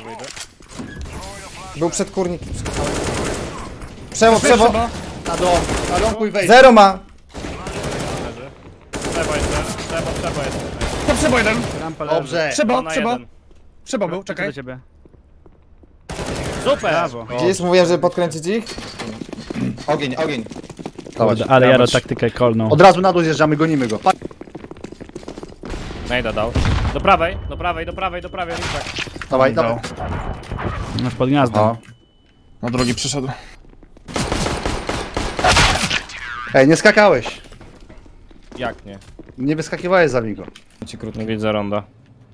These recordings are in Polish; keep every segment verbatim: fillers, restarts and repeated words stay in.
Był przed kurnikiem. Przewo, przewo. Na dom, na domku i wejść. Zero ma. Trzeba jeszcze, trzeba, trzeba jeszcze. To przebo jeden. Rampa leży. Dobrze. Przebo, Na przebo. jeden. Przebo był, Do czekaj. ciebie. Super! Brawo. Gdzieś mówiłem, żeby podkręcić ich. Ogień, ogień. Kurde, ale Jaro taktykę kolną. Od razu na dół zjeżdżamy, gonimy go. Pa Nejda dał. Do prawej, do prawej, do prawej, do prawej. dawaj, dawaj. Masz pod gniazdem. O. Na drogi przyszedł. Ej, nie skakałeś. Jak nie? Nie wyskakiwałeś za Migo. Ci krótko. Nie widzę ronda.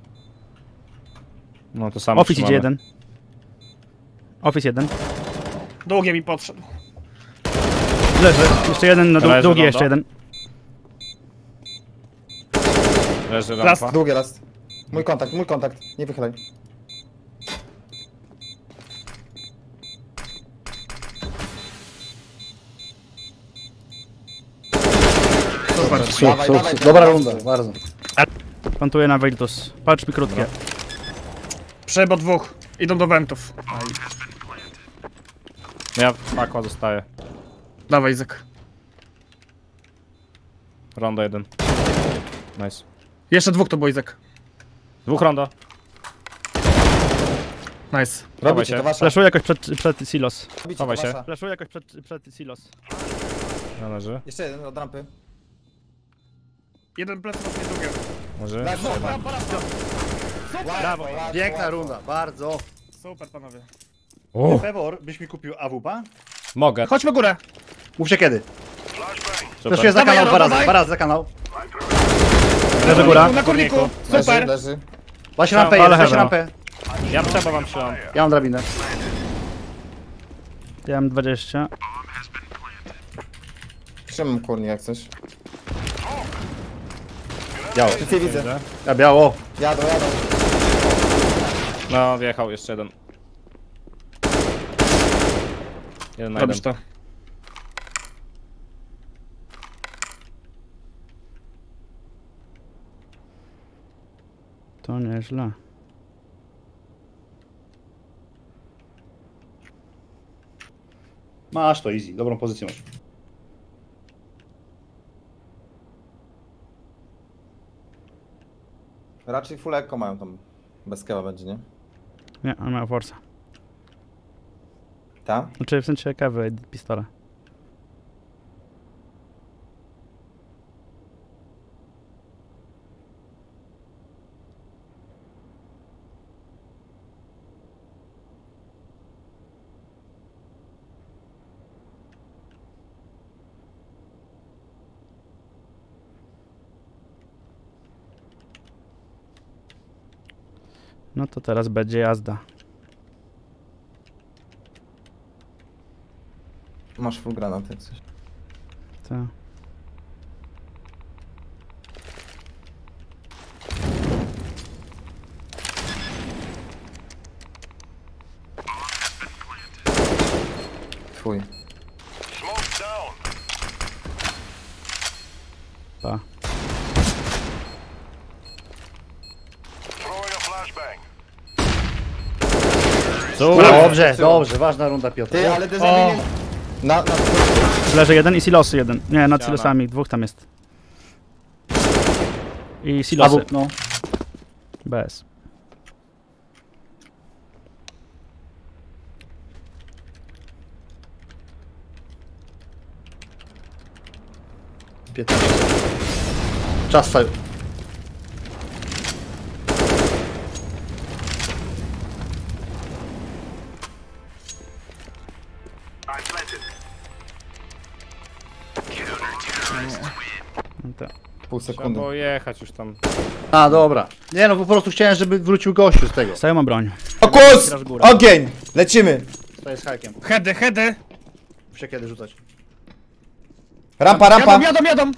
No to samo Office idzie jeden. Office jeden. Długie mi podszedł. Leży. Jeszcze jeden na dół, Leży długi rondo. jeszcze jeden. Leży Raz. rampa. Długie raz. Mój kontakt, mój kontakt. Nie wychylaj. Super. Suk, Dawaj, suk, dawaj, suk. dawaj. Dobra runda, bardzo. Plantuję na Virtus. Patrz mi krótkie. Przebo dwóch. Idą do wentów. Ja w pako zostaję. Dawaj, Izek. Rondo jeden. Nice. Jeszcze dwóch to było, Izek. Dwóch rondo. Nice. Robicie, się. to wasza. Flashuję jakoś przed, przed silos. Robicie, Chowaj to się. wasza. Flashuję jakoś przed, przed silos. Należy. Jeszcze jeden od rampy. Jeden plecak, nie drugie. Może. Brawo. Piękna runda, bardzo. Super, panowie. Pewor, byś mi kupił A W P? Mogę. Chodźmy górę. Mówcie kiedy. Super. Flaszuję za Dawaj, kanał Jaro, dwa razy, dawaj. dwa razy za kanał. Leży góra. Na kurniku. Leży, Super. leży. Właśnie rampę, Ale jest, właśnie heaven. rampę. Ja trzeba wam trzymam. Ja mam drabinę. Ja mam dwadzieścia. Trzymam kurnik jak coś. Biało. Nic nie widzę. Ja biało. Jadą, jadą. No, wjechał jeszcze jeden. Jeden na jeden. Robisz to. To nieźle. Masz to easy, dobrą pozycję masz. Raczej full echo mają tam. Bez kewa będzie, nie? Nie, on ma forsa. Ta? Znaczy w sensie kawy i pistola. No to teraz będzie jazda. Masz full granat jak coś. To. Twój. Pa. Dobrze, dobrze, ważna runda Piotr. Ty, ale dezawinie... Na, na... Leży jeden i silosy jeden. Nie, nad Ściana. silosami, dwóch tam jest. I A silosy. W, no. Bez. piętnaście. Czas cały. No to. Pół Trzeba sekundy. było jechać już tam. A, dobra. Nie no, po prostu chciałem, żeby wrócił gościu z tego. Stają mam broń. Fokus! Grasz górę. Ogień! Lecimy! To jest hajkiem. Hedy, hedy. Muszę kiedy rzucać. Rampa, rampa! Jadą, jadą, jadą.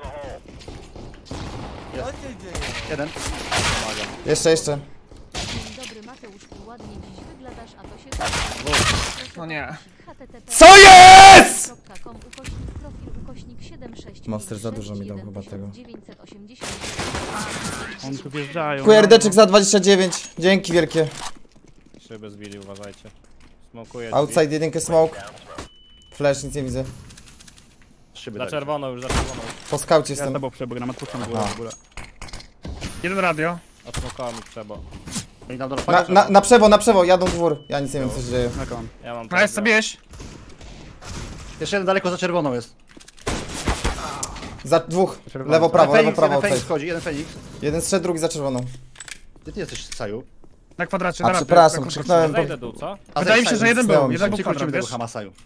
Jeden. Jeszcze, jeszcze. Dzień dobry Mateuszku, ładnie dziś wyglądasz, a to się... No nie. Co jest?! .com ukośnik profil ukośnik siedem sześć Monster za dużo mi dał chyba tego. dziewięćset osiemdziesiąt. Oni tu wjeżdżają. Q R D-czek za dwadzieścia dziewięć. Dzięki wielkie. Szyby zbili, uważajcie. Smokuję. Outside jedynkę smoke. Flash, nic nie widzę. Szyby Za dali. czerwoną już, za czerwoną. Po skaucie Ja z jestem. tobą przebóg, na matkuszą górę w ogóle. Jeden radio. Odsmokała mi przebo. Oni tam do Na, na, na przewo, na przewo, jadą dwór. Ja nic nie wiem co się dzieje. Na kon. Ja mam A jest sobie jeść. Jeszcze jeden daleko za czerwoną jest. Za dwóch. Czerwony. Lewo, prawo, lewo, Feniks, prawo. jeden Feniks outside. wchodzi, jeden Feniks. Jeden strzedł, drugi za czerwoną. Gdzie ty jesteś, Saju? Na kwadracie, A na rampie, przepraszam, na krótko. krzyknąłem. Zejdę dół, co? A Wydaje mi się, Saju, że jeden zdało był, mi jeden się. był Przykróćmy kwadrat, tego wiesz? Hama, Saju.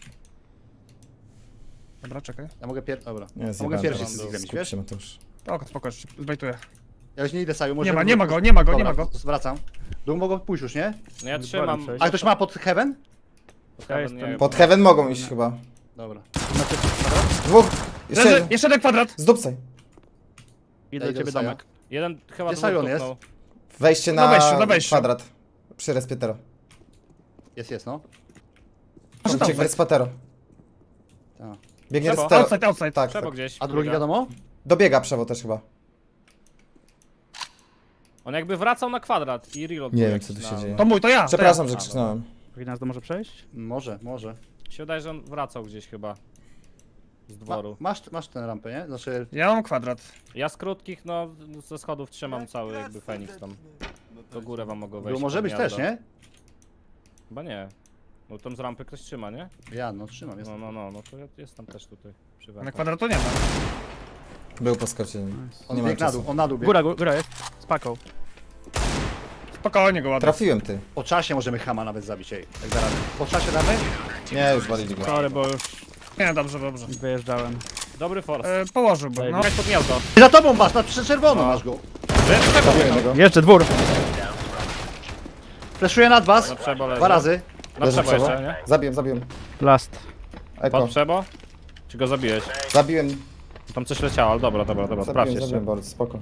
Dobra, czekaj. Ja mogę pier... Dobra. Nie, Ja zjebałem mogę pierwszy teraz. z nich Skup wiesz? się, Mateusz. O, spoko, zbejtuję. Ja już nie idę, Saju, może... Nie ma, nie ma go, nie ma go, nie ma go. Zwracam. Dół mogą pójść już, nie? No ja trzymam. przejść. A ktoś ma pod heaven? Ja Nie, jestem- Pod heaven mogą iść chyba. Dobra. Dwóch. Jeszcze Leży, jeden. jeszcze jeden kwadrat. Zdupcaj. Idę Ja do ciebie idę do domek. Jeden chyba Gdzie dwóch Sion jest? tupnął. Wejście Na na wejściu, na wejściu. kwadrat. Przy respitero. Jest, jest, no. Może tam Uciek w respitero. Tak. Biegnie Przebo. respitero. Outside, outside. Tak, Przebo tak. gdzieś. A drugi biega. wiadomo? Dobiega przewo też chyba. On jakby wracał na kwadrat i reload. Nie był wiem jakiś co tu na- się dzieje. To mój, to ja. Przepraszam, to że krzyknąłem. Gniazdo może przejść? Może, może. Mi się wydaje, że on wracał gdzieś chyba. Z Ma, dworu. masz, masz tę rampę, nie? Znaczy... Ja. ja mam kwadrat. Ja z krótkich, no ze schodów trzymam cały jakby Feniks tam. Do góry wam mogą wejść. Było może pod być gniazdo. też, nie? Chyba nie. No tam z rampy ktoś trzyma, nie? Ja, no trzymam, jest. No, no, no, no to ja jestem też tutaj przy Na węgach. kwadratu nie ma. Był po skocie. On Nie ma biegł na czasu. dół, on na dół biegł. Góra, gó- góra jest. Z paką. Spokojnie go ładnie. Trafiłem ty. Po czasie możemy Hama nawet zabić, ej. Jak da radę. Po czasie damy? Nie, już walili go. Sorry, bo już Nie, dobrze, dobrze. wyjeżdżałem. Dobry force. E, położyłbym, no. Jakaś pod gniazdo. Ty za tobą masz, na przy czerwoną masz go. Trafiłem go. Jeszcze dwór. Fleszuję nad was. Na przebo leży. Dwa razy. Na Leży przebo przebo. jeszcze, nie? Zabiłem, zabiłem. Last. Eko. Pod przebo? Czy go zabiłeś? Zabiłem. Tam coś leciało, ale dobra, dobra, dobra, sprawdź Zabiłem, jeszcze. zabiłem bardzo, spoko.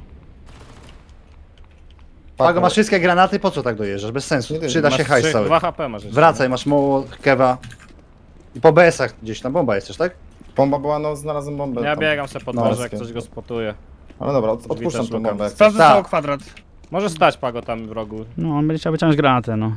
Pago, masz wszystkie granaty, po co tak dojeżdżasz? Bez sensu. Nie wiem, Przyda Masz się hajs trzy- cały. dwa H P masz jeszcze. Wracaj, masz mało kewa. I po B S-ach gdzieś tam bomba jest też, tak? Bomba była, no znalazłem bombę. Ja tam. biegam sobie pod No, dworze, jak jest coś go spotuje. Ale dobra, od, Drzwi odpuszczam też tą lukam. bombę. jak coś. Sprawdzę Tak. cały kwadrat. Może stać Pago tam w rogu. No, on będzie chciał wyciągnąć granatę, no.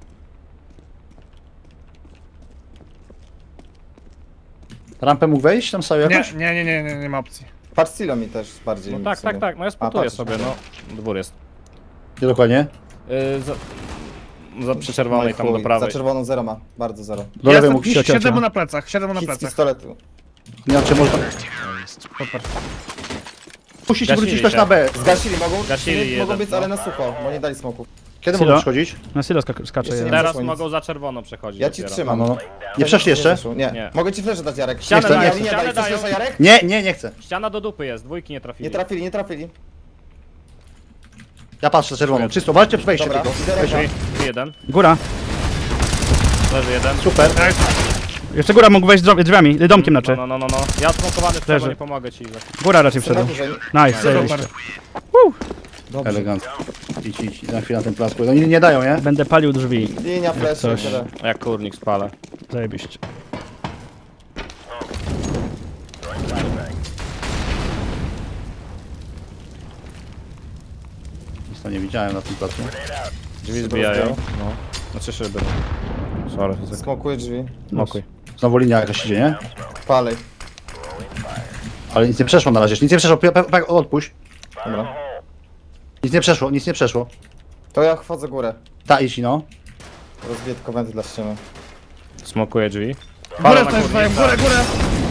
Rampę mógł wejść tam sobie Nie, jakoś? nie, nie, nie, nie, nie ma opcji. Patrz Silo mi też bardziej. No w tak, sumie. tak, tak, no ja spotuję patrz, sobie, no. Dwór jest. Nie dokładnie. Yy, za, za przy czerwonej No i tam chuj, do prawej. Za czerwoną zero ma, bardzo zero. Do lewej Jestem, mógł iść. ciocia. siedzę mu na plecach, siedzę mu na Hit z plecach. pistoletu. Nie wiem, czy można... Puścić Gasili wrócić ktoś się. na B. Zgasili, mogą, Gasili nie, jeden, mogą być, no. ale na sucho, bo nie dali smoku. Kiedy Silo. mogą przychodzić? Na silo skak- skacze Jeszcze jeden. nie Teraz przeszło nic. mogą za czerwono przechodzić. Ja ci dopiero. trzymam. No, no. Nie przeszli jeszcze? przeszło, Nie. Nie. Mogę ci flesze dać, Jarek. Ścianę Nie chcę, dają, nie nie ścianę daj. Chcesz dają. flesza, Jarek? Nie, nie, nie chcę. Ściana do dupy jest, dwójki nie trafili. Nie trafili, nie trafili. Ja patrzę czerwoną. Czysto, walczcie wejście Dobra, tylko. idę ręka. Drzwi, drzwi jeden, Góra. leży jeden. Super. Jeszcze góra mógł wejść drzwi- drzwiami, y, domkiem No, znaczy. no, no, no, no. Ja smokowany w Leży. przebo, nie pomogę ci. Góra raczej Jestem na wszedł. górze. Nice, zajebiście. Super. Elegancko. Idź, idź, za chwilę na ten plac. No nie, nie dają, nie? Będę palił drzwi. Linia, flesze, coś. tyle. Jak kurnik spalę. Zajebiście. Nic tam nie widziałem na tym placu. Drzwi zbijają. No. Znaczy szyby. no. Sorry. zak- Smokuję drzwi. Smokuj. Znowu linia jakaś idzie, nie? Palej. Ale nic nie przeszło na razie. Nic nie przeszło. P- p- p- odpuść. Dobra. Nic nie przeszło, nic nie przeszło. To ja wchodzę górę. Ta idź, no. Rozbiję tylko wenty dla ściany. Smokuję drzwi. Górę na też kurnik, dają, górę, górę.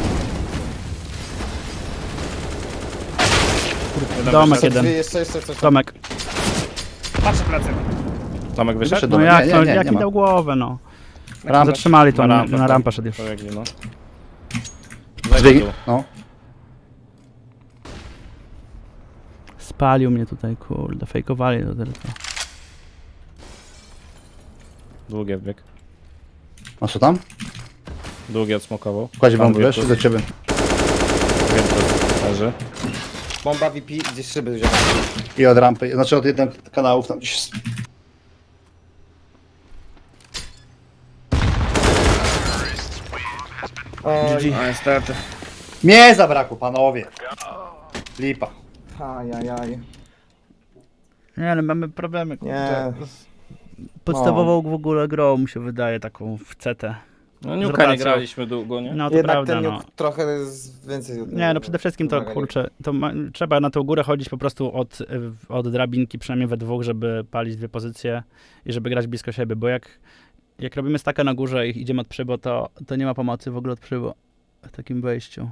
Jeden Domek wyszedł. jeden. Drzwi, jeszcze, jeszcze coś. Domek. Patrzę plecy. Tomek wyszedł? Wyszedł. No Dobra, jak, nie, no, nie, jak nie mi ma. dał głowę, no. Rampę. Zatrzymali to, Na na, rampę, na tak. rampę szedł już. Pobiegli, no. Drzwi. No. Spalił mnie tutaj, kurde, fejkowali to tylko. Długie wbieg. Masz co tam? Długie odsmokował. Kładzie Tam bombę, wiesz, wirtus. do ciebie. Wirtus leży. Bomba V P, gdzieś szyby wziąłem. I od rampy, znaczy od jednych kanałów tam gdzieś. Oj, No niestety. Mnie zabrakło, panowie. Lipa. ajajaj. Nie, ale mamy problemy, kurde. Nie. podstawową w ogóle grą, mi się wydaje, taką w C T. No Z Niuka rotacją. nie graliśmy długo, nie? No to Jednak prawda, ten no. nuke trochę jest więcej... Nie, no przede wszystkim to, wymagania. kurczę, to ma, trzeba na tą górę chodzić po prostu od, od drabinki, przynajmniej we dwóch, żeby palić dwie pozycje i żeby grać blisko siebie, bo jak, jak robimy stakę na górze i idziemy od przybo, to, to nie ma pomocy w ogóle od przybo w takim wejściu.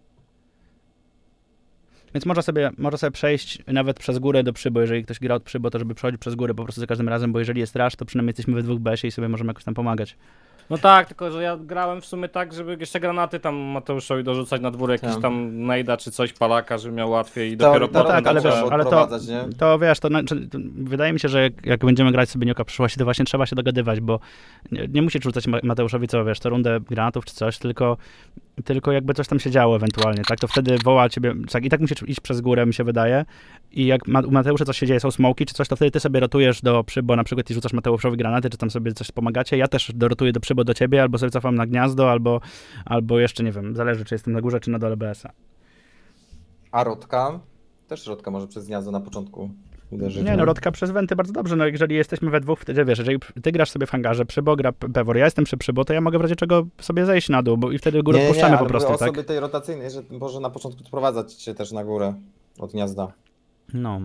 Więc można sobie, można sobie przejść nawet przez górę do przybo, jeżeli ktoś gra od przybo, to żeby przechodzić przez górę po prostu za każdym razem, bo jeżeli jest rush, to przynajmniej jesteśmy we dwóch B S-ie i sobie możemy jakoś tam pomagać. No tak, tylko że ja grałem w sumie tak, żeby jeszcze granaty tam Mateuszowi dorzucać na dwór, jakiś Tak. tam najda czy coś, palaka, żeby miał łatwiej i To- dopiero to potem tak, ale trzeba- wiesz, ale to- odprowadzać, nie? To wiesz, to, znaczy, to wydaje mi się, że jak, jak będziemy grać sobie Nioka w przyszłości, to właśnie trzeba się dogadywać, bo nie, nie musisz rzucać Ma- Mateuszowi co, wiesz, to rundę granatów czy coś, tylko, tylko jakby coś tam się działo ewentualnie, tak, to wtedy woła ciebie, tak, i tak musisz iść przez górę, mi się wydaje, i jak ma, u Mateusza coś się dzieje, są smoki czy coś, to wtedy ty sobie rotujesz do przybo na przykład i rzucasz Mateuszowi granaty, czy tam sobie coś pomagacie, ja też dorotuję do przybo do ciebie, albo sobie cofam na gniazdo, albo, albo jeszcze, nie wiem, zależy, czy jestem na górze, czy na dole B S-a. A rotka? Też rotka może przez gniazdo na początku uderzyć. Nie, no Rodka przez wenty bardzo dobrze, no jeżeli jesteśmy we dwóch, wtedy wiesz, jeżeli ty grasz sobie w hangarze, Przybo gra P- Pewor, ja jestem przy Przybo, to ja mogę w razie czego sobie zejść na dół, bo i wtedy górę nie, nie, odpuszczamy nie, po ale prostu, mówię o tak? osoby tej rotacyjnej, że może na początku odprowadzać cię też na górę od gniazda. No.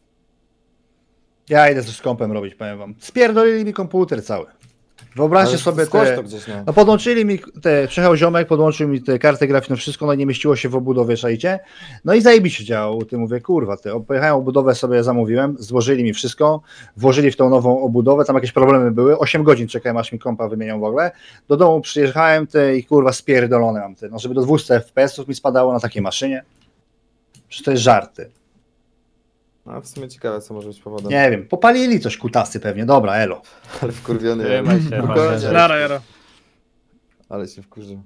Ja idę coś z kompem robić, powiem wam. Spierdolili mi komputer cały. Wyobraźcie Ale sobie skłoś te... to gdzieś, no. No podłączyli mi, te, przyjechał ziomek, podłączył mi te karty graficzne, wszystko, no i nie mieściło się w obudowie, szajcie. No i zajebiście działało, ty mówię, kurwa, ty, pojechałem obudowę sobie, zamówiłem, złożyli mi wszystko, włożyli w tą nową obudowę, tam jakieś problemy były, osiem godzin czekałem, aż mi kompa wymienią w ogóle. Do domu przyjechałem, ty, i kurwa spierdolone mam, ty, no żeby do dwieście F P S-ów mi spadało na takiej maszynie. Przecież to jest żarty. No w sumie ciekawe, co może być powodem. Nie wiem, popalili coś kutasy pewnie, dobra, elo. Ale wkurwiony. Trzymaj się, Spokojnie. Marcin. Nara, jara. Ale się wkurzył.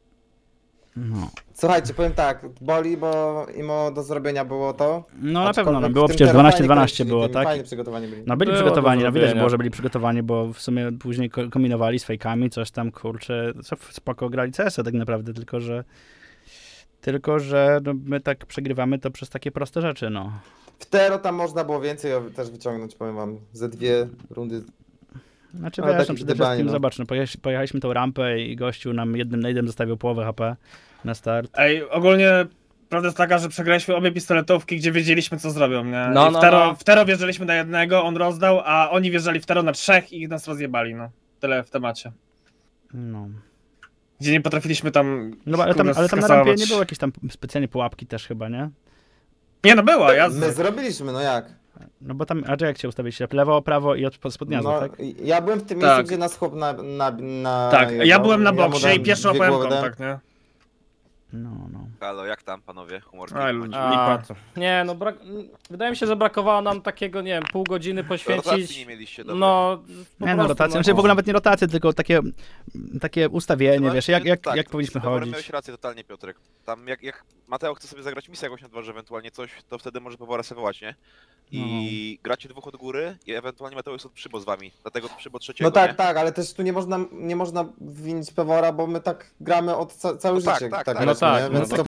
No, Słuchajcie, powiem tak, boli, bo imo do zrobienia było to. no na pewno, no, Aczkolwiek było w tym przecież teraz dwanaście fajnie dwanaście kręcili, było, tymi tak? Fajnie przygotowani byli. No byli Było przygotowani, do no widać zrobienia. było, że byli przygotowani, bo w sumie później ko- kombinowali z fejkami, coś tam, kurczę, co spoko grali C S-a tak naprawdę, tylko że tylko, że no, my tak przegrywamy to przez takie proste rzeczy, no. W Tero tam można było więcej też wyciągnąć, powiem wam, ze dwie rundy. Znaczy Ale wiesz, takie no przede gdybanie, wszystkim no. zobacz, no pojechaliśmy, pojechaliśmy tą rampę i gościu nam jednym nade'em zostawił połowę H P na start. Ej, ogólnie prawda jest taka, że przegraliśmy obie pistoletówki, gdzie wiedzieliśmy co zrobią, nie? No, I w no, Tero, no. w Tero wjeżdżaliśmy na jednego, on rozdał, a oni wjeżdżali w Tero na trzech i nas rozjebali, no. Tyle w temacie. No. Gdzie nie potrafiliśmy tam. No bo- ale tam, kurwa, ale tam na skasować. rampie nie było jakieś tam specjalnie pułapki też chyba, nie? Nie no była, ja. My zrobiliśmy, no jak? No bo tam, a czy jak cię ustawiliście? Lewo, prawo i od spod gniazda, No, tak? ja byłem w tym Tak. miejscu, gdzie nas chłop na... na, na Tak, jego- ja byłem na mu boksie dałem i pierwszy dwie łapałem głowy, kontakt, nie? No, no. Halo, jak tam panowie? Humorki? Aj, macie? A, lipa. to- Nie, no brak... wydaje mi się, że brakowało nam takiego, nie wiem, pół godziny Rotacji nie poświęcić. mieliście, dobra. No, po Nie no, prostu, rotacje, no. znaczy w ogóle nawet nie rotacje, tylko takie, takie ustawienie, Chyba, wiesz, jak, jak, tak, jak to powinniśmy z Peworem chodzić. Miałeś rację totalnie, Piotrek. Tam jak, jak Mateo chce sobie zagrać misję jakąś na dworze, ewentualnie coś, to wtedy może Pewora sobie wołać, nie? I gracie dwóch od góry i ewentualnie Mateo jest od przybo z wami, dlatego od przybo trzeciego, No tak, nie? tak, ale też tu nie można, nie można winić Pewora, bo my tak gramy od ca całe No tak, życie. tak, tak, tak. No graliśmy, tak, nie? no Więc tak, to